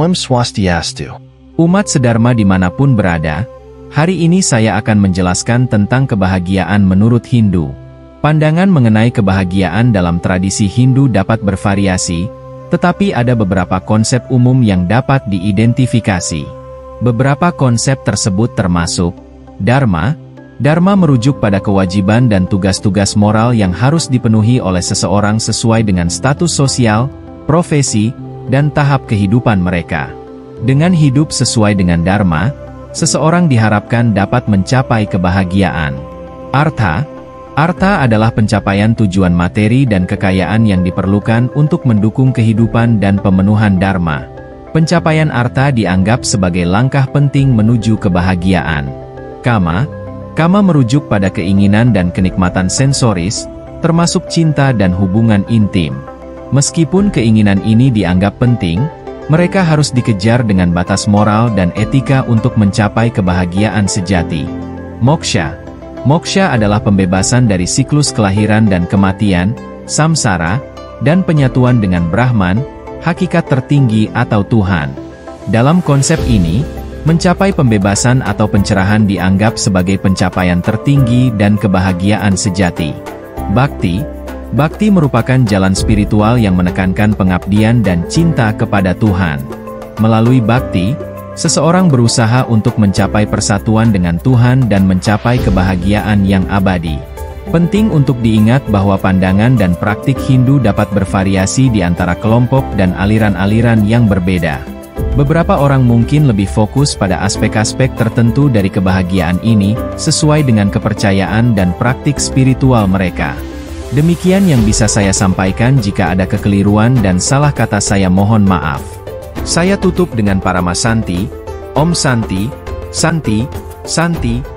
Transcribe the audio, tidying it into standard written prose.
Om Swastiastu. Umat sedharma dimanapun berada, hari ini saya akan menjelaskan tentang kebahagiaan menurut Hindu. Pandangan mengenai kebahagiaan dalam tradisi Hindu dapat bervariasi, tetapi ada beberapa konsep umum yang dapat diidentifikasi. Beberapa konsep tersebut termasuk Dharma. Dharma merujuk pada kewajiban dan tugas-tugas moral yang harus dipenuhi oleh seseorang sesuai dengan status sosial, profesi, dan tahap kehidupan mereka. Dengan hidup sesuai dengan Dharma, seseorang diharapkan dapat mencapai kebahagiaan. Artha. Artha adalah pencapaian tujuan materi dan kekayaan yang diperlukan untuk mendukung kehidupan dan pemenuhan Dharma. Pencapaian artha dianggap sebagai langkah penting menuju kebahagiaan. Kama. Kama merujuk pada keinginan dan kenikmatan sensoris, termasuk cinta dan hubungan intim. Meskipun keinginan ini dianggap penting, mereka harus dikejar dengan batas moral dan etika untuk mencapai kebahagiaan sejati. Moksha. Moksha adalah pembebasan dari siklus kelahiran dan kematian, samsara, dan penyatuan dengan Brahman, hakikat tertinggi atau Tuhan. Dalam konsep ini, mencapai pembebasan atau pencerahan dianggap sebagai pencapaian tertinggi dan kebahagiaan sejati. Bhakti. Bhakti merupakan jalan spiritual yang menekankan pengabdian dan cinta kepada Tuhan. Melalui bhakti, seseorang berusaha untuk mencapai persatuan dengan Tuhan dan mencapai kebahagiaan yang abadi. Penting untuk diingat bahwa pandangan dan praktik Hindu dapat bervariasi di antara kelompok dan aliran-aliran yang berbeda. Beberapa orang mungkin lebih fokus pada aspek-aspek tertentu dari kebahagiaan ini, sesuai dengan kepercayaan dan praktik spiritual mereka. Demikian yang bisa saya sampaikan. Jika ada kekeliruan dan salah kata, saya mohon maaf. Saya tutup dengan Paramasanti, Om Santi, Santi, Santi.